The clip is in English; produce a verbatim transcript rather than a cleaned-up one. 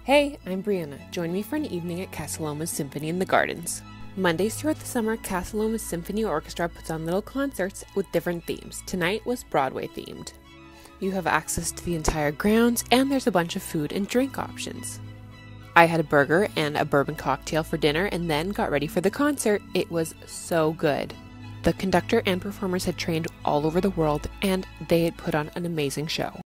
Hey, I'm Brianna. Join me for an evening at Casa Loma's Symphony in the Gardens. Mondays throughout the summer, Casa Loma's Symphony Orchestra puts on little concerts with different themes. Tonight was Broadway themed. You have access to the entire grounds, and there's a bunch of food and drink options. I had a burger and a bourbon cocktail for dinner and then got ready for the concert. It was so good. The conductor and performers had trained all over the world, and they had put on an amazing show.